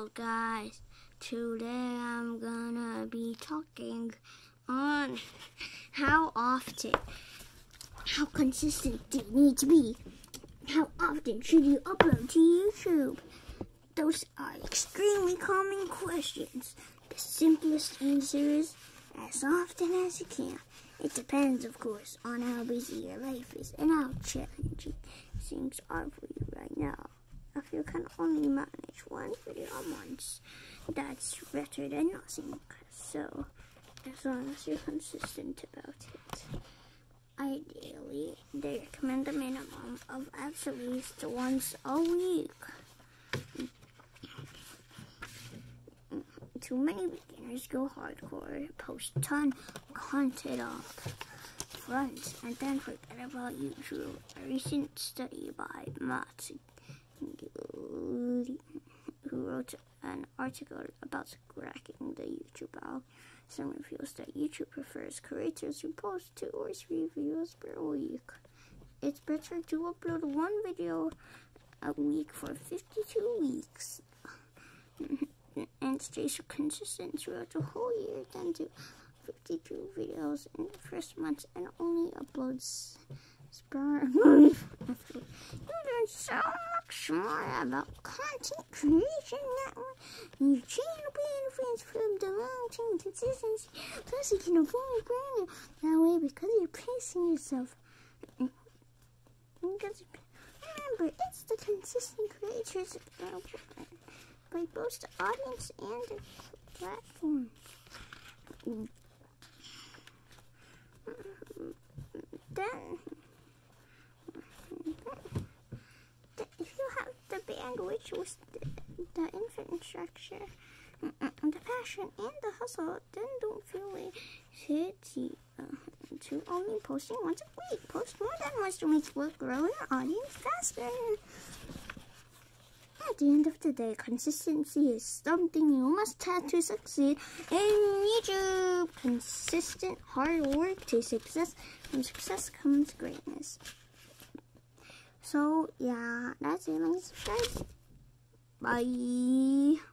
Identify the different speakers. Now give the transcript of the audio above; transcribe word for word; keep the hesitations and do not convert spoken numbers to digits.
Speaker 1: Guys, today I'm gonna be talking on how often, how consistent do you need to be? How often should you upload to YouTube? Those are extremely common questions. The simplest answer is as often as you can. It depends, of course, on how busy your life is and how challenging things are for you right now. If you can only manage one video a month, that's better than nothing. So, as long as you're consistent about it. Ideally, they recommend a minimum of at least once a week. Too many beginners go hardcore, post ton of content up front, and then forget about YouTube. A recent study by Matt, who wrote an article about cracking the YouTube algorithm, reveals that YouTube prefers creators who post two or three videos per week. It's better to upload one video a week for fifty-two weeks and stay so consistent throughout the whole year than to fifty-two videos in the first month and only uploads sporadically after. You learn so much more about content creation that way. Your channel benefits from the long-term consistency. Plus, you can avoid burnout that way because you're pacing yourself. Because remember, it's the consistent creators by both the audience and the platform. Then, if you have the bandwidth with the, the infrastructure, the passion, and the hustle, then don't feel lazy uh, to only posting once a week. Post more than once to make work grow your audience faster. At the end of the day, consistency is something you must have to succeed in YouTube. Consistent hard work to success. From success comes greatness. So, yeah, that's it. Guys. Bye.